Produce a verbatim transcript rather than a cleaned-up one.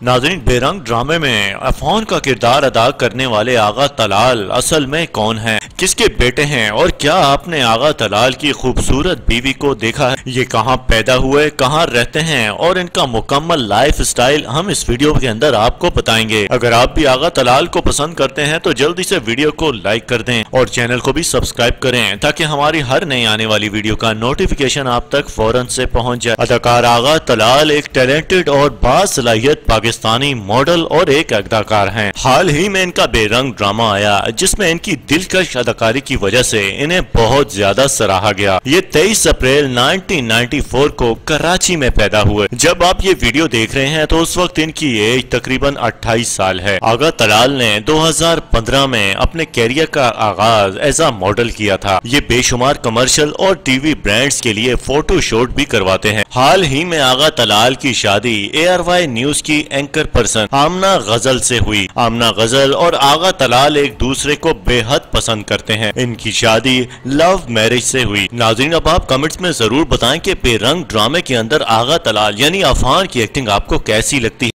नाज़रीन, बेरंग ड्रामे में अफान का किरदार अदा करने वाले आगा तलाल असल में कौन है, किसके बेटे हैं और क्या आपने आगा तलाल की खूबसूरत बीवी को देखा है? ये कहाँ पैदा हुए, कहाँ रहते हैं और इनका मुकम्मल लाइफ स्टाइल हम इस वीडियो के अंदर आपको बताएंगे। अगर आप भी आगा तलाल को पसंद करते हैं तो जल्दी से वीडियो को लाइक कर दें और चैनल को भी सब्सक्राइब करें ताकि हमारी हर नई आने वाली वीडियो का नोटिफिकेशन आप तक फौरन से पहुंच जाए। अदाकार आगा तलाल एक टैलेंटेड और बासलाहियत पाकिस्तानी मॉडल और एक अदाकार हैं। हाल ही में इनका बेरंग ड्रामा आया जिसमें इनकी दिलकश अदाकारी की वजह से इन्हें बहुत ज्यादा सराहा गया। ये तेईस अप्रैल उन्नीस सौ चौरानवे को कराची में पैदा हुए। जब आप ये वीडियो देख रहे हैं तो उस वक्त इनकी एज तकरीबन अट्ठाईस साल है। आगा तलाल ने दो हज़ार पंद्रह में अपने कैरियर का आगाज एज अ मॉडल किया था। ये बेशुमार कमर्शियल और टीवी ब्रांड्स के लिए फोटो शूट भी करवाते हैं। हाल ही में आगा तलाल की शादी ए आर वाई न्यूज की एंकर पर्सन आमना गजल से हुई। आमना गजल और आगा तलाल एक दूसरे को बेहद पसंद करते हैं। इनकी शादी लव मैरिज से हुई। नाज़रीन, अब आप कमेंट्स में जरूर बताएं कि बेरंग ड्रामे के अंदर आगा तलाल यानी अफान की एक्टिंग आपको कैसी लगती है।